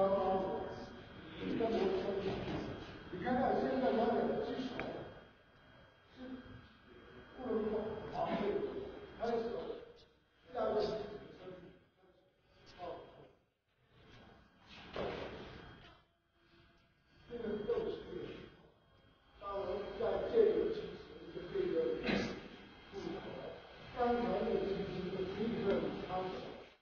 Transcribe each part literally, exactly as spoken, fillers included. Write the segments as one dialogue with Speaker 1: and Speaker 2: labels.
Speaker 1: 你看看现在他的基础是不能说防备，他的手压着自己的身体，哦，这个都是这个。当然，在这个基础的这个入口，刚才那个基础的立刻他手。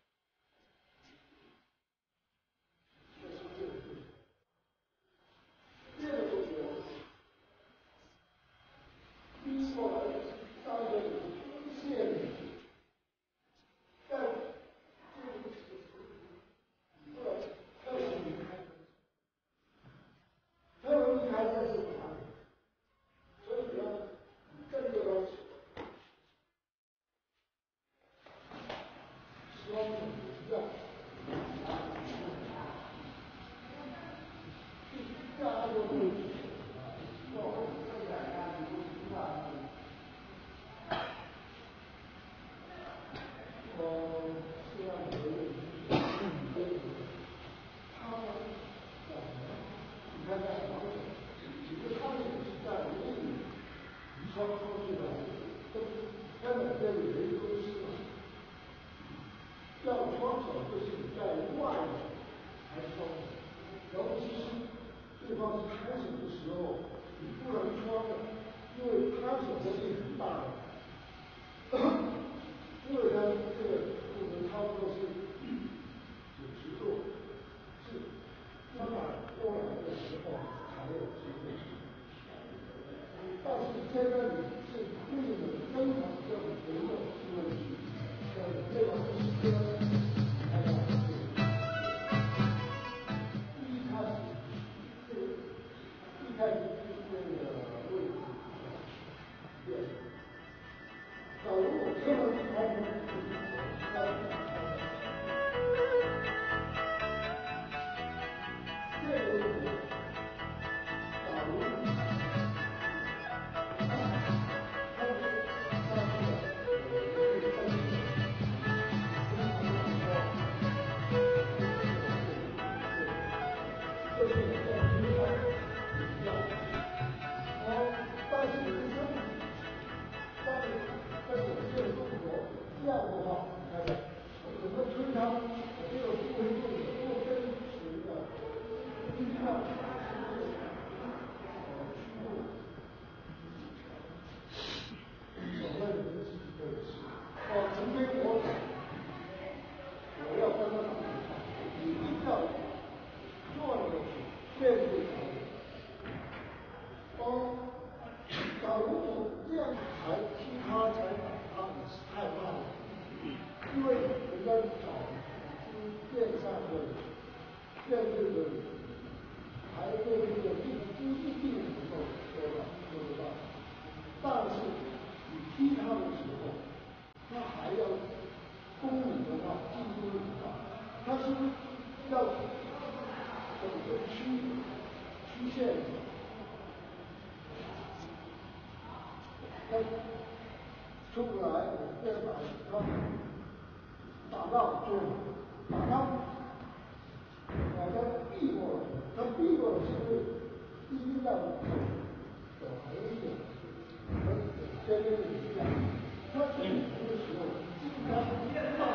Speaker 1: 出不来，再把他打到就打他，把他避过了，他避过了是不是一定要走横一点？和前面的一样，他进攻的时候，经常放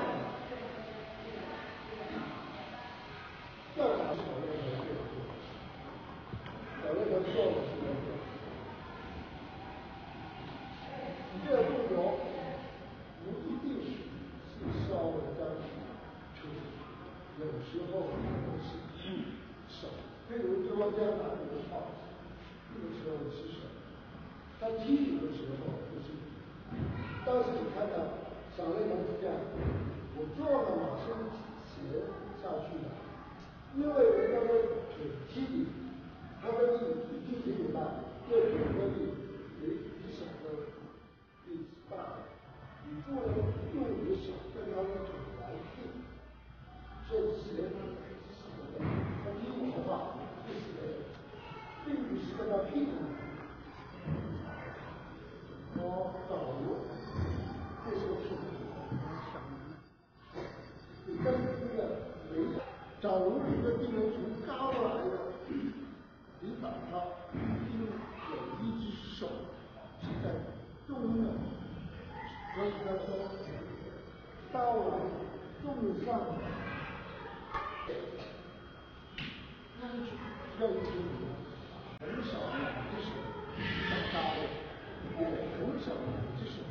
Speaker 1: 要打小人的对手，小人的做的是那个。这个动作不一定是稍微张出去，有时候是手。譬如说这样拿你的帽子，这个时候是手。他踢你的时候不是。当时你看到小雷龙是这样，我做了马上斜下去的，因为人家的腿踢你，他的力一定比你大，对腿的力比比手的。力大，你不能用你的手跟他的腿来拼，所以斜他是什么的？他踢我的话是斜，并不是跟他拼。我找路，这时候是你跟那个没找路，你跟地球所以他说，刀来重上，要一只很少两只手上刀，也很少两只手。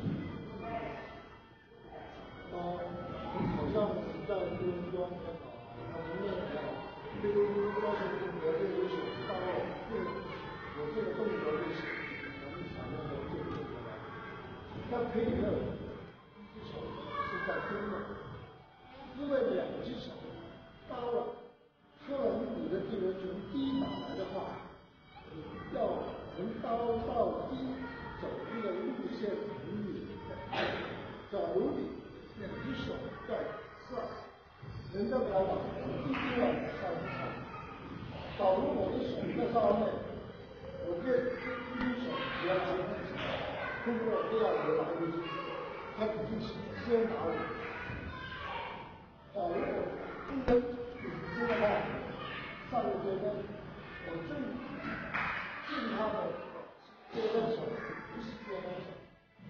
Speaker 1: 啊，好像在多伦多看到，他们那个对于高手中国这个手刀，这有这个动作就是。想象的这个动作来，那配合一只手是在跟的，因为两只手刀了，突然你的这个从低打来的话，要从刀到低走这个路线很远，假如你两只手在上，人家不要往低低往上看，假如我的手在上面。我这一只手不要拿太紧，通过这样的来回，他肯定是先打我。假如我今天这个话，上一阶段，我正进他的这根手，不是这根手，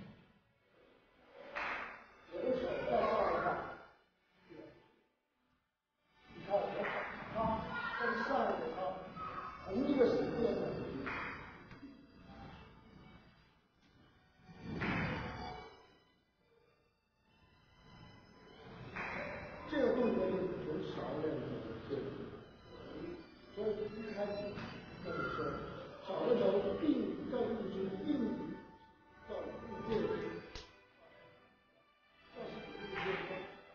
Speaker 1: 我的手在上一看，你看我他在上一个他，同一个时间的。这个动作是很少练的这个，所以一开始跟你说，小的时候并在一直并在这个，但是不是说，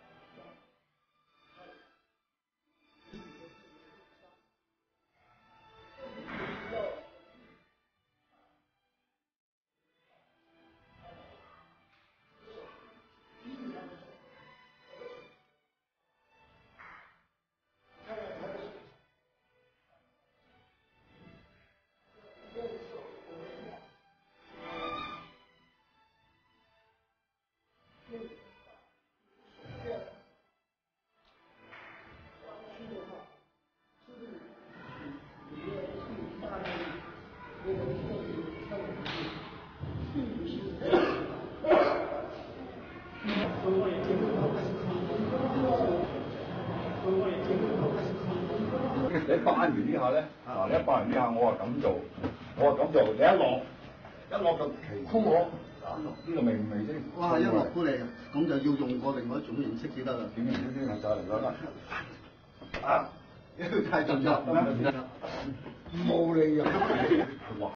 Speaker 2: 你扮完呢下咧，嗱你一扮完呢下，我話咁做，我話咁做，你一落，一落就空我，嗱呢度明唔明先？
Speaker 3: 哇！一落過嚟，咁就要用過另外一種形式至得啦。
Speaker 2: 點形式先？就嚟啦！啊！
Speaker 3: 太盡啦，
Speaker 2: 冇理由。